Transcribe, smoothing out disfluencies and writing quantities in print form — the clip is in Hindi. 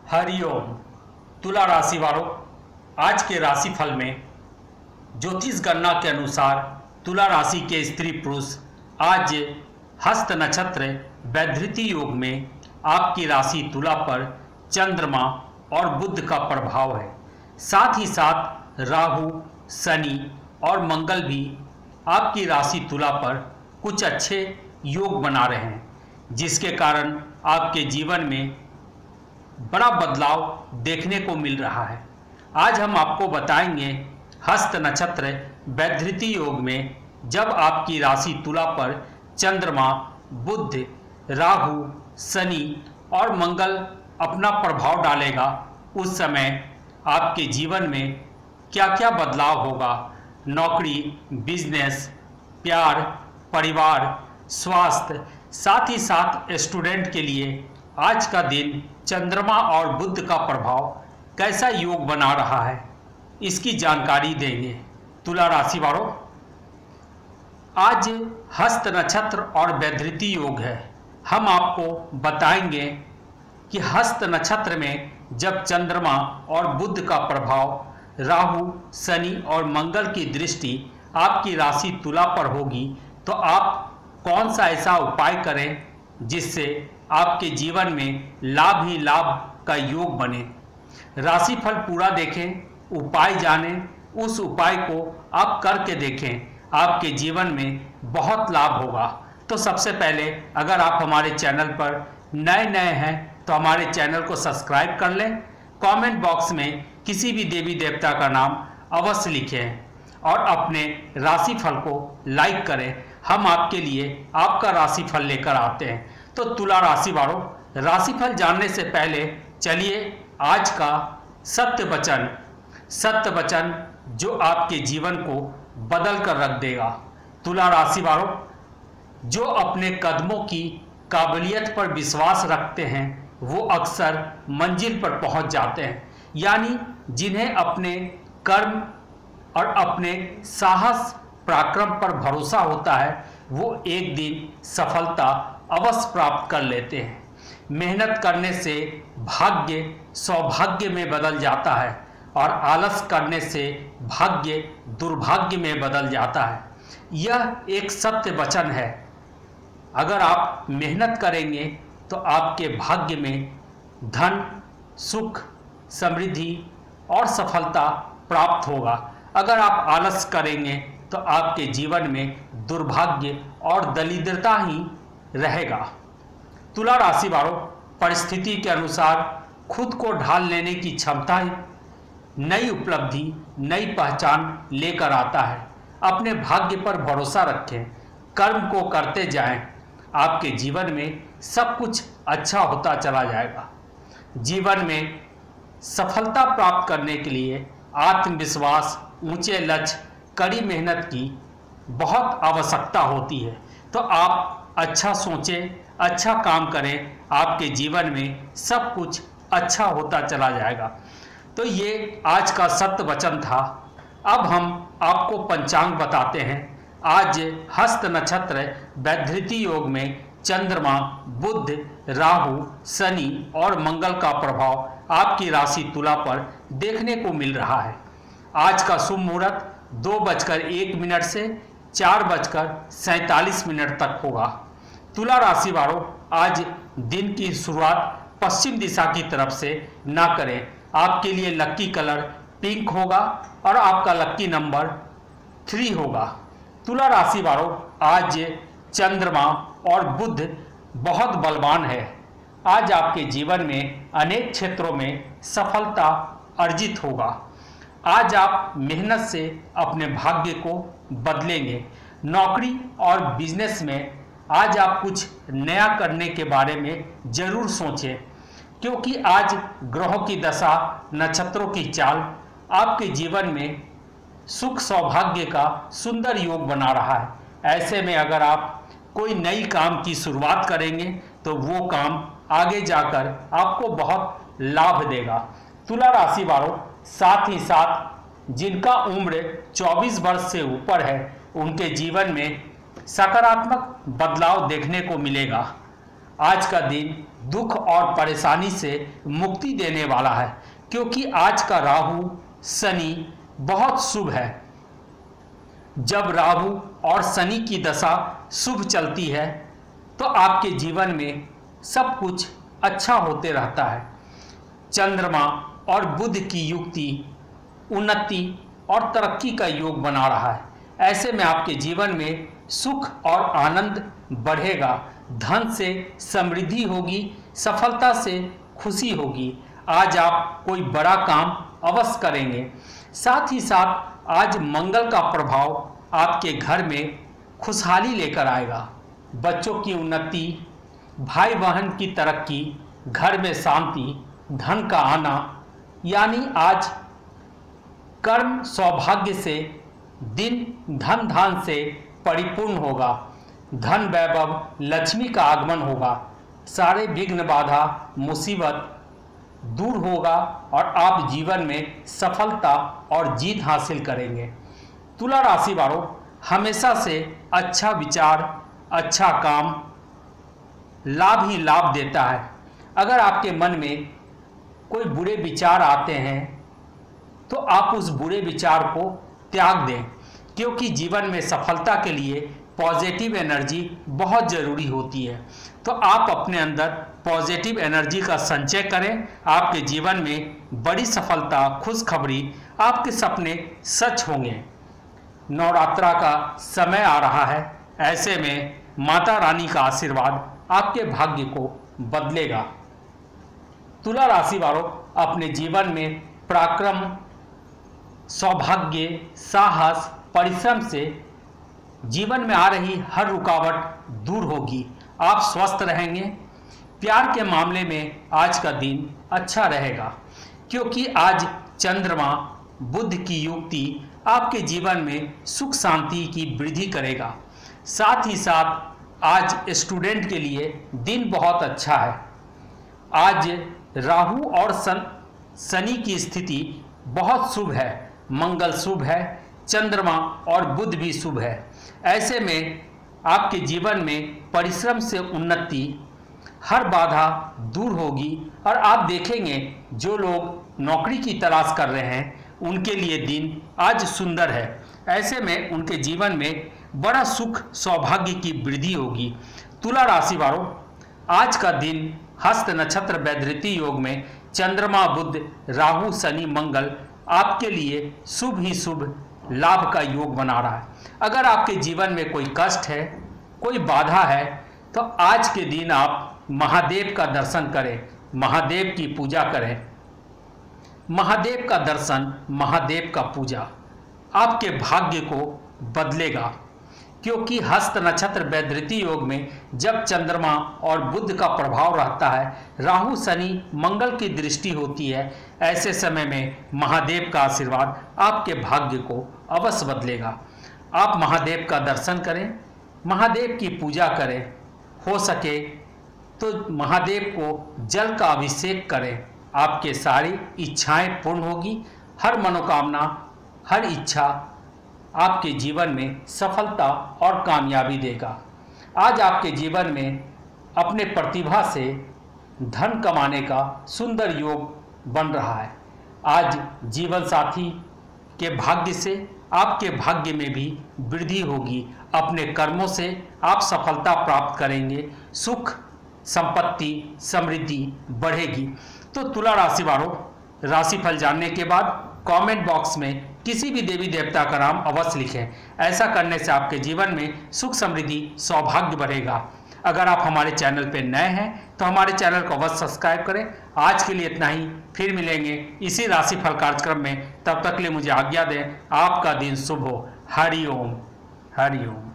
हरिओम। तुला राशि वालों, आज के राशिफल में ज्योतिष गणना के अनुसार तुला राशि के स्त्री पुरुष आज हस्त नक्षत्र वैधृति योग में आपकी राशि तुला पर चंद्रमा और बुध का प्रभाव है। साथ ही साथ राहु, शनि और मंगल भी आपकी राशि तुला पर कुछ अच्छे योग बना रहे हैं, जिसके कारण आपके जीवन में बड़ा बदलाव देखने को मिल रहा है। आज हम आपको बताएंगे हस्त नक्षत्र वैधृति योग में जब आपकी राशि तुला पर चंद्रमा, बुध, राहु, शनि और मंगल अपना प्रभाव डालेगा, उस समय आपके जीवन में क्या क्या बदलाव होगा। नौकरी, बिजनेस, प्यार, परिवार, स्वास्थ्य, साथ ही साथ स्टूडेंट के लिए आज का दिन चंद्रमा और बुध का प्रभाव कैसा योग बना रहा है, इसकी जानकारी देंगे। तुला राशि वालों, आज हस्त नक्षत्र और वैधृति योग है। हम आपको बताएंगे कि हस्त नक्षत्र में जब चंद्रमा और बुध का प्रभाव, राहु, शनि और मंगल की दृष्टि आपकी राशि तुला पर होगी तो आप कौन सा ऐसा उपाय करें जिससे आपके जीवन में लाभ ही लाभ का योग बने। राशिफल पूरा देखें, उपाय जानें, उस उपाय को आप करके देखें, आपके जीवन में बहुत लाभ होगा। तो सबसे पहले अगर आप हमारे चैनल पर नए हैं तो हमारे चैनल को सब्सक्राइब कर लें। कमेंट बॉक्स में किसी भी देवी देवता का नाम अवश्य लिखें और अपने राशिफल को लाइक करें। हम आपके लिए आपका राशिफल लेकर आते हैं। तो तुला राशि वालों, राशिफल जानने से पहले चलिए आज का सत्य वचन जो आपके जीवन को बदल कर रख देगा। तुला राशि वालों, जो अपने कदमों की काबिलियत पर विश्वास रखते हैं वो अक्सर मंजिल पर पहुंच जाते हैं। यानी जिन्हें अपने कर्म और अपने साहस पराक्रम पर भरोसा होता है वो एक दिन सफलता अवश्य प्राप्त कर लेते हैं। मेहनत करने से भाग्य सौभाग्य में बदल जाता है और आलस करने से भाग्य दुर्भाग्य में बदल जाता है। यह एक सत्य वचन है। अगर आप मेहनत करेंगे तो आपके भाग्य में धन, सुख, समृद्धि और सफलता प्राप्त होगा। अगर आप आलस करेंगे तो आपके जीवन में दुर्भाग्य और दरिद्रता ही रहेगा। तुला राशि वालों, परिस्थिति के अनुसार खुद को ढाल लेने की क्षमता ही नई उपलब्धि, नई पहचान लेकर आता है। अपने भाग्य पर भरोसा रखें, कर्म को करते जाएं, आपके जीवन में सब कुछ अच्छा होता चला जाएगा। जीवन में सफलता प्राप्त करने के लिए आत्मविश्वास, ऊंचे लक्ष्य, कड़ी मेहनत की बहुत आवश्यकता होती है। तो आप अच्छा सोचें, अच्छा काम करें, आपके जीवन में सब कुछ अच्छा होता चला जाएगा। तो ये आज का सत्य वचन था। अब हम आपको पंचांग बताते हैं। आज हस्त नक्षत्र वैधृति योग में चंद्रमा, बुध, राहु, शनि और मंगल का प्रभाव आपकी राशि तुला पर देखने को मिल रहा है। आज का शुभ मुहूर्त 2:01 से 4:47 तक होगा। तुला राशि वालों, आज दिन की शुरुआत पश्चिम दिशा की तरफ से ना करें। आपके लिए लकी कलर पिंक होगा और आपका लकी नंबर 3 होगा। तुला राशि वालों, आज चंद्रमा और बुध बहुत बलवान है। आज आपके जीवन में अनेक क्षेत्रों में सफलता अर्जित होगा। आज आप मेहनत से अपने भाग्य को बदलेंगे। नौकरी और बिजनेस में आज आप कुछ नया करने के बारे में जरूर सोचें, क्योंकि आज ग्रहों की दशा, नक्षत्रों की चाल आपके जीवन में सुख सौभाग्य का सुंदर योग बना रहा है। ऐसे में अगर आप कोई नई काम की शुरुआत करेंगे तो वो काम आगे जाकर आपको बहुत लाभ देगा। तुला राशि वालों, साथ ही साथ जिनका उम्र 24 वर्ष से ऊपर है उनके जीवन में सकारात्मक बदलाव देखने को मिलेगा। आज का दिन दुख और परेशानी से मुक्ति देने वाला है, क्योंकि आज का राहु शनि बहुत शुभ है। जब राहु और शनि की दशा शुभ चलती है तो आपके जीवन में सब कुछ अच्छा होते रहता है। चंद्रमा और बुध की युक्ति उन्नति और तरक्की का योग बना रहा है। ऐसे में आपके जीवन में सुख और आनंद बढ़ेगा, धन से समृद्धि होगी, सफलता से खुशी होगी। आज आप कोई बड़ा काम अवश्य करेंगे। साथ ही साथ आज मंगल का प्रभाव आपके घर में खुशहाली लेकर आएगा। बच्चों की उन्नति, भाई बहन की तरक्की, घर में शांति, धन का आना, यानी आज कर्म सौभाग्य से दिन धन धान से परिपूर्ण होगा। धन वैभव लक्ष्मी का आगमन होगा। सारे विघ्न बाधा मुसीबत दूर होगा और आप जीवन में सफलता और जीत हासिल करेंगे। तुला राशि वालों, हमेशा से अच्छा विचार, अच्छा काम लाभ ही लाभ देता है। अगर आपके मन में कोई बुरे विचार आते हैं तो आप उस बुरे विचार को त्याग दें, क्योंकि जीवन में सफलता के लिए पॉजिटिव एनर्जी बहुत ज़रूरी होती है। तो आप अपने अंदर पॉजिटिव एनर्जी का संचय करें। आपके जीवन में बड़ी सफलता, खुशखबरी, आपके सपने सच होंगे। नवरात्रा का समय आ रहा है, ऐसे में माता रानी का आशीर्वाद आपके भाग्य को बदलेगा। तुला राशि वालों, अपने जीवन में पराक्रम, सौभाग्य, साहस, परिश्रम से जीवन में आ रही हर रुकावट दूर होगी। आप स्वस्थ रहेंगे। प्यार के मामले में आज का दिन अच्छा रहेगा, क्योंकि आज चंद्रमा बुध की युक्ति आपके जीवन में सुख शांति की वृद्धि करेगा। साथ ही साथ आज स्टूडेंट के लिए दिन बहुत अच्छा है। आज राहु और शनि की स्थिति बहुत शुभ है। मंगल शुभ है, चंद्रमा और बुध भी शुभ है। ऐसे में आपके जीवन में परिश्रम से उन्नति, हर बाधा दूर होगी और आप देखेंगे जो लोग नौकरी की तलाश कर रहे हैं उनके लिए दिन आज सुंदर है। ऐसे में उनके जीवन में बड़ा सुख सौभाग्य की वृद्धि होगी। तुला राशि वालों, आज का दिन हस्त नक्षत्र वैधृति योग में चंद्रमा बुध राहु शनि मंगल आपके लिए शुभ ही शुभ लाभ का योग बना रहा है। अगर आपके जीवन में कोई कष्ट है, कोई बाधा है, तो आज के दिन आप महादेव का दर्शन करें, महादेव की पूजा करें। महादेव का दर्शन, महादेव का पूजा आपके भाग्य को बदलेगा, क्योंकि हस्त नक्षत्र वैधृति योग में जब चंद्रमा और बुध का प्रभाव रहता है, राहु शनि मंगल की दृष्टि होती है, ऐसे समय में महादेव का आशीर्वाद आपके भाग्य को अवश्य बदलेगा। आप महादेव का दर्शन करें, महादेव की पूजा करें। हो सके तो महादेव को जल का अभिषेक करें। आपके सारी इच्छाएं पूर्ण होगी। हर मनोकामना, हर इच्छा आपके जीवन में सफलता और कामयाबी देगा। आज आपके जीवन में अपने प्रतिभा से धन कमाने का सुंदर योग बन रहा है। आज जीवन साथी के भाग्य से आपके भाग्य में भी वृद्धि होगी। अपने कर्मों से आप सफलता प्राप्त करेंगे। सुख, संपत्ति, समृद्धि बढ़ेगी। तो तुला राशि वालों, राशिफल जानने के बाद कमेंट बॉक्स में किसी भी देवी देवता का नाम अवश्य लिखें। ऐसा करने से आपके जीवन में सुख, समृद्धि, सौभाग्य बढ़ेगा। अगर आप हमारे चैनल पर नए हैं तो हमारे चैनल को अवश्य सब्सक्राइब करें। आज के लिए इतना ही, फिर मिलेंगे इसी राशिफल कार्यक्रम में। तब तक के लिए मुझे आज्ञा दें। आपका दिन शुभ हो। हरि ओम, हरि ओम।